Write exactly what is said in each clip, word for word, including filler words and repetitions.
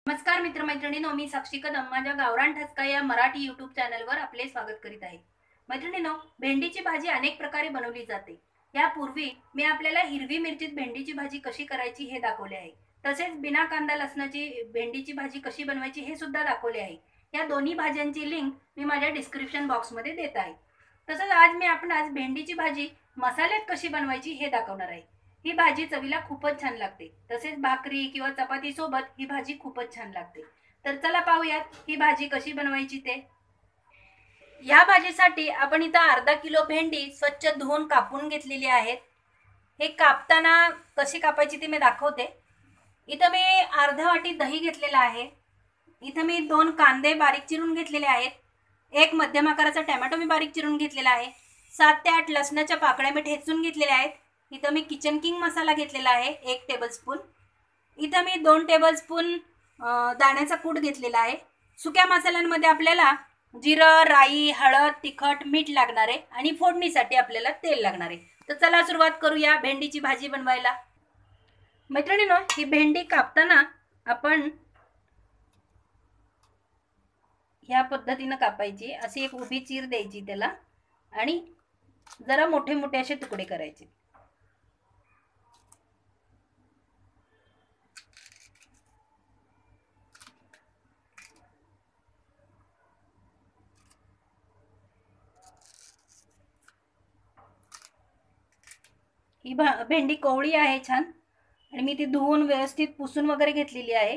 नमस्कार मित्रमैत्रिणींनो, मी साक्षी कदम माझ्या गावरान ठसका या मराठी यूट्यूब चॅनलवर आपले स्वागत करीत आहे। मैत्रिणींनो, भेंडीची भाजी अनेक प्रकारे बनवली जाते। यापूर्वी मी आपल्याला हिरवी मिरचीत भेंडीची भाजी कशी करायची हे दाखवले आहे। तसेच बिना कांदा लसणाची भेंडीची भाजी कशी बनवायची हे सुद्धा दाखवले आहे। या दोन्ही भाज्यांची लिंक मी माझ्या डिस्क्रिप्शन बॉक्समध्ये देत आहे। तसंच आज मी आपणास भेंडीची भाजी मसाल्यात कशी बनवायची हे दाखवणार आहे। ही भाजी चवीला खूपच छान लागते। तसेच भाकरी किंवा चपाती सोबत ही भाजी खूपच छान लागते। तर चला पाहूयात ही भाजी कशी बनवायची ते। या भाजीसाठी आपण इथं अर्धा किलो भेंडी स्वच्छ धुवून कापून घेतलेली आहेत। हे कापताना कशी कापायची ते मी दाखवते। इथं मी अर्धा वाटी दही घेतलेला आहे। इथं मी दोन कांदे बारीक चिरून घेतलेले आहेत। एक मध्यम आकाराचा टोमॅटो मी बारीक चिरून घेतलेला आहे। सात ते आठ लसणाच्या पाकळ्या मी ठेचून घेतलेल्या आहेत। इथं मी किचन किंग मसाला घेतलेला आहे एक टेबलस्पून। इथं मी दोन टेबलस्पून दाण्याचा कूट घेतलेला आहे। सुक्या मसाल्यांमध्ये आपल्याला जिरं, राई, हळद, तिखट, मीठ लागणार आहे आणि फोडणीसाठी आपल्याला तेल लागणार आहे। तर चला सुरुवात करूया भेंडीची भाजी बनवायला। मैत्रिणींनो, ही भेंडी कापताना आपण ह्या पद्धतीने कापायची। अशी एक उभी चीर द्यायची त्याला आणि जरा मोठे मोठे असे तुकडे करायचे। ही भेंडी कोवळी आहे छान आणि मी ती धुवून व्यवस्थित पुसून वगैरे घेतलेली आहे।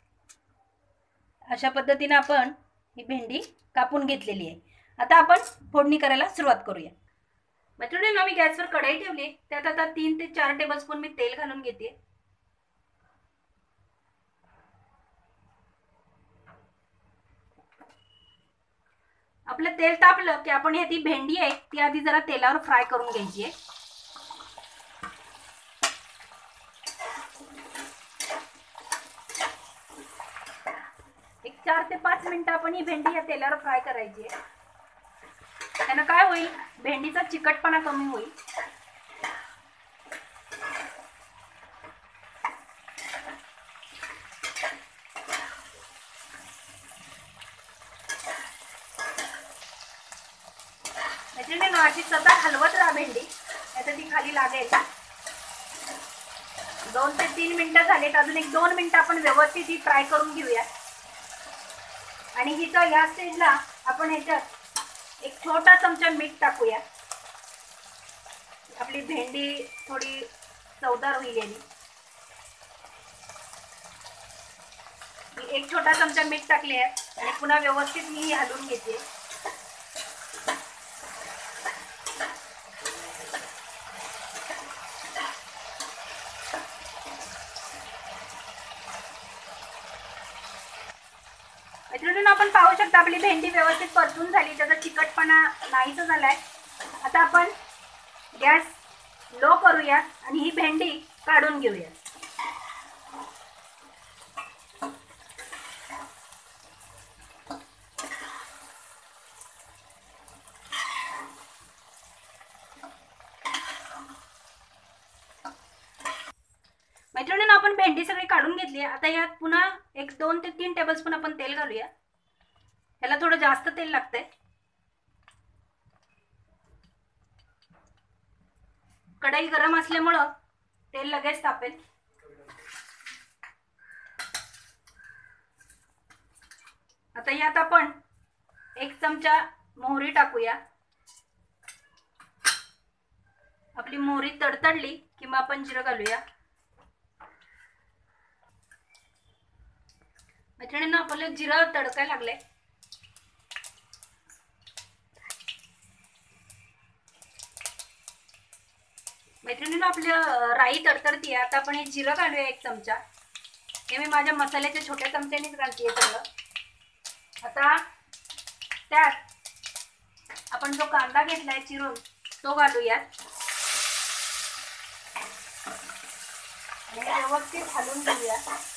अशा पद्धतीने आपण ही भेंडी कापून घेतलेली आहे। आता आपण फोडणी करायला सुरुवात करूया। मैत्रिणींनो, मी गॅसवर कढई ठेवली, त्यात आता तीन ते चार टेबलस्पून मी तेल घालून घेते। आपलं तेल तापलं की आपण ती भेंडी आहे ती आधी जरा तेलावर फ्राय करून घ्यायची आहे। एक चार ते पाच मिनिटं आपण ही भेंडी या तेलावर फ्राय करायची आहे। त्यानं काय होईल, भेंडीचा चिकटपणा कमी होईल। मैत्रिणींनो, अशी सतत हलवत राहा भेंडी, नाहीतर ती खाली लागेल। दोन ते तीन मिनिटं झालेत, अजून एक दोन मिनिटं आपण व्यवस्थित ही फ्राय करून घेऊया। आणि हिचं ह्या स्टेजला आपण ह्याच्यात एक छोटा चमचा मीठ टाकूया। आपली भेंडी थोडी चवदार होईल यानी। एक छोटा चमचा मीठ टाकले आहे आणि पुन्हा व्यवस्थित मी हलवून घेते। मैत्रिणींनो, आपण पाहू शकता आपली भेंडी व्यवस्थित परतून झाली, त्याचा चिकटपणा नाहीसा झालाय। आता आपण गॅस लो करूया आणि ही भेंडी काढून घेऊया। मैत्रिणींनो, आपण भेंडी सगळी काढून घेतली। आता यात पुन्हा एक दोन ते तीन टेबलस्पून आपण तेल घालूया। याला थोडं जास्त तेल लागतंय। कढई गरम असल्यामुळे तेल लगेच तापेल। आता यात आपण एक चमचा मोहरी टाकूया। आपली मोहरी तडतडली की मग आपण जिरं घालूया। मैत्रिणींनो, आपलं जिरं तडकायला लागले। मैत्रिणींनो, आपलं राई तडतडती आहे। आता आपण हे जिरं घालूया एक चमचा। हे मी माझ्या मसाल्याच्या छोट्या चमच्यानेच घालते सगळं। आता त्यात आपण जो कांदा घेतलाय चिरून तो घालूयात आणि व्यवस्थित हलवून घेऊया।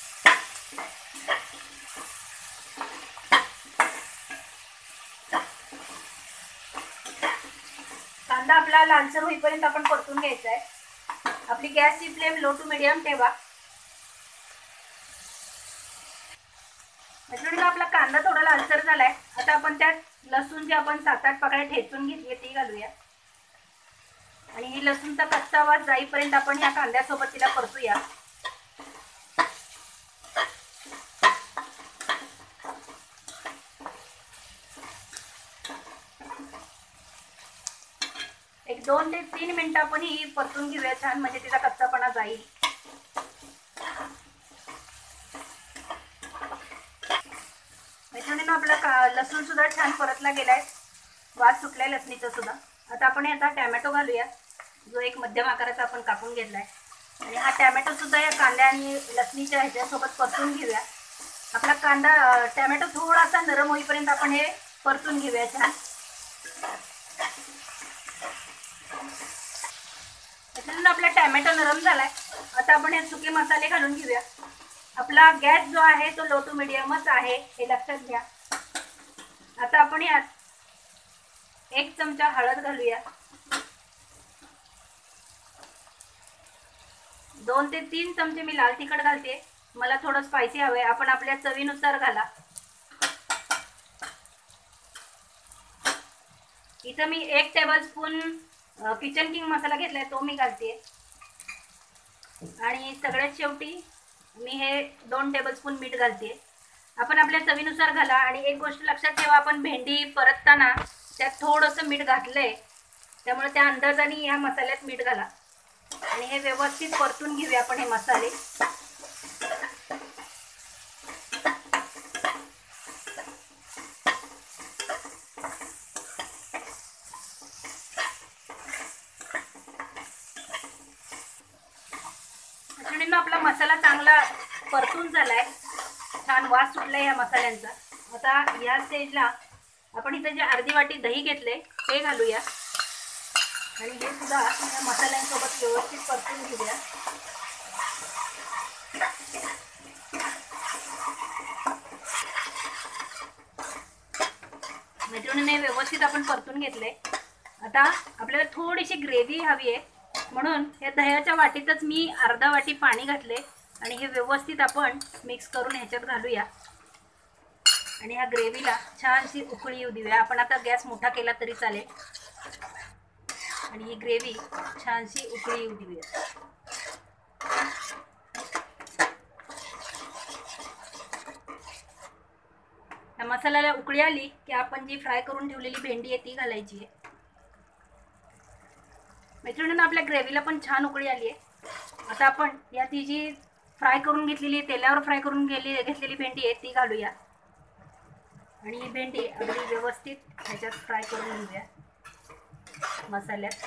कांदा आपला लालसर होईपर्यंत आपण परतून घ्यायचा आहे। आपली गॅसची फ्लेम लो टू मीडियम ठेवा। मैत्रिणींनो, आपला कांदा थोडा लालसर झालाय. आता आपण त्यात लसूण जे आपण सात आठ पाकळ्या ठेचून घेतली ती घालूया. आणि ही लसूणचा कच्चा वास जाईपर्यंत आपण ह्या कांद्यासोबत तिला परतूया. एक दोन ते तीन मिनिटं आपण ही परतून घेऊया छान, म्हणजे तिचा कच्चापणा जाईल. मैत्रिणींनो, आपला लसूण सुद्धा छान परतला गेलाय, वास सुटलाय लसणीचा सुद्धा. आता आपण याचा टॅमॅटो घालूया, जो एक मध्यम आकाराचा आपण कापून घेतलाय. आणि हा टॅमॅटो सुद्धा या कांद्या आणि लसणीच्या ह्याच्यासोबत परतून घेऊया. आपला कांदा टॅमॅटो थोडासा नरम होईपर्यंत आपण हे परतून घेऊया छान. त्याच्यानंतर आपला टॅमॅटो नरम झालाय. आता आपण हे सुके मसाले घालून घेऊया. आपला गॅस जो आहे तो लो टू मिडियमच आहे, हे लक्षात घ्या. आता आपण यात एक चमचा हळद घालूया. दोन ते तीन चमचे मी लाल तिखट घालते, मला थोडं स्पायसी हवंय. आपण आपल्या चवीनुसार घाला. इथं मी एक टेबलस्पून किचन किंग मसाला घेतलाय, तो मी घालते. आणि सगळ्यात शेवटी मी हे दोन टेबलस्पून मीठ घालते. आपण आपल्या चवीनुसार घाला. आणि एक गोष्ट लक्षात ठेवा, आपण भेंडी परतताना त्यात थोडंसं मीठ घातलंय, त्यामुळे त्या अंदाजाने या मसाल्यात मीठ घाला. आणि हे व्यवस्थित परतून घेऊया आपण हे मसाले. आपला मसाला चांगला परतून झालाय, छान वास सुटलाय या मसाल्यांचा. आता या स्टेजला आपण इथे जे अर्धी वाटी दही घेतले ते घालूया. आणि हे सुद्धा या मसाल्यांसोबत व्यवस्थित परतून घेऊया. मैत्रिणींनो, व्यवस्थित आपण परतून घेतले. आता आपल्याला थोडीशी ग्रेव्ही हवी आहे, म्हणून या दह्याच्या वाटीतच मी अर्धा वाटी पाणी घातले. आणि हे व्यवस्थित आपण मिक्स करून ह्याच्यात घालूया. आणि ह्या ग्रेव्हीला छानशी उकळी येऊ देऊया. आपण आता गॅस मोठा केला तरी चालेल. आणि ही ग्रेव्ही छानशी उकळी येऊ देऊया. या मसाल्याला उकळी आली की आपण जी फ्राय करून ठेवलेली भेंडी आहे ती घालायची आहे. मैत्रिणींनो, आपल्या ग्रेव्हीला पण छान उकळी आली आहे. आता आपण या ती जी फ्राय करून घेतलेली तेलावर फ्राय करून गेली घेतलेली भेंडी आहे ती घालूया. आणि ही भेंडी अगदी व्यवस्थित ह्याच्यात फ्राय करून घेऊया मसाल्यात.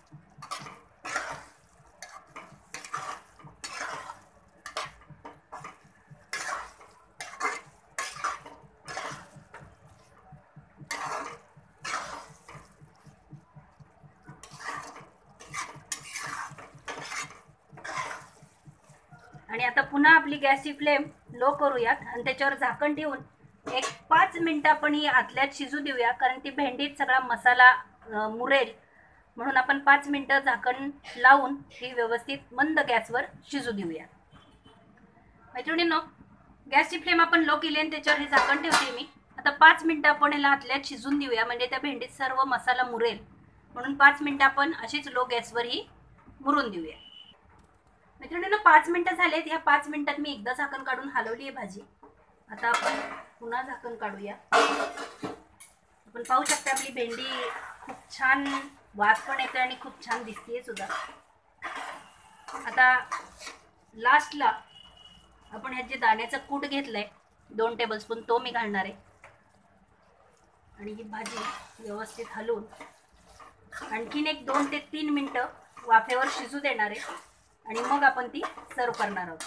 आणि आता पुन्हा आपली गॅसची फ्लेम लो करूयात आणि त्याच्यावर झाकण ठेवून एक पाच मिनिटं आपण ही आतल्यात शिजू देऊया. कारण ती भेंडीत सगळा मसाला मुरेल, म्हणून आपण पाच मिनिटं झाकण लावून ही व्यवस्थित मंद गॅसवर शिजू देऊया. मैत्रिणींनो, गॅसची फ्लेम आपण लो केली आणि त्याच्यावर हे झाकण ठेवते मी. आता पाच मिनिटं आपण ह्याला आतल्यात शिजून देऊया, म्हणजे त्या भेंडीत सर्व मसाला मुरेल. म्हणून पाच मिनिटं आपण अशीच लो गॅसवर ही मुरून देऊया. मैत्रिणींनो, पाच मिनिटं झालेत. या पाच मिनिटात मी एकदा झाकण काढून हलवली आहे भाजी. आता आपण पुन्हा झाकण काढूया. आपण पाहू शकता आपली भेंडी खूप छान वास पण येते आणि खूप छान दिसते सुद्धा. आता लास्टला आपण ह्याचे दाण्याचं कूट घेतलंय दोन टेबलस्पून, तो मी घालणार आहे. आणि ही भाजी व्यवस्थित हलवून आणखीन एक दोन ते तीन मिनिटं वाफेवर शिजू देणार आहे. आणि मग आपण ती सर्व करणार आहोत.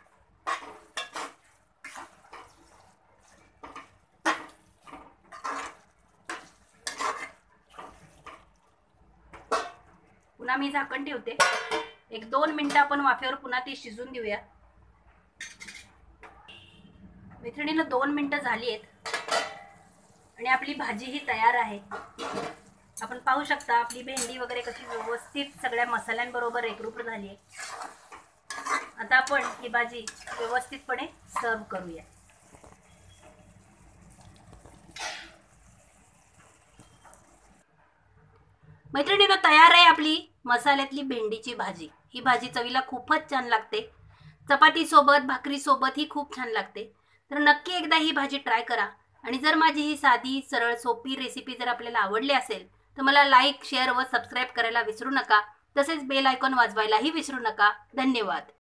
पुन्हा मी झाकण ठेवते. एक दोन मिनिटं आपण वाफेवर पुन्हा ती शिजून देऊया. मैत्रिणीला दोन मिनिटं झाली आहेत आणि आपली भाजी ही तयार आहे. आपण पाहू शकता आपली भेंडी वगैरे कशी व्यवस्थित सगळ्या मसाल्यांबरोबर एकरूप झाली आहे. आता आपण ही भाजी व्यवस्थितपणे सर्व करूया. मैत्रिणींनो, तयार आहे आपली मसाल्यातली भेंडीची भाजी। ही भाजी चवीला खूपच छान लागते, चपाती सोबत भाकरी सोबत ही खूप छान लागते। तर नक्की एकदा ही भाजी ट्राय करा। आणि जर माझी ही साधी सरळ सोपी रेसिपी जर आपल्याला आवडली असेल तर मला लाईक शेअर व सबस्क्राईब करायला विसरू नका। तसेच बेल आयकॉन वाजवायलाही विसरू नका। धन्यवाद।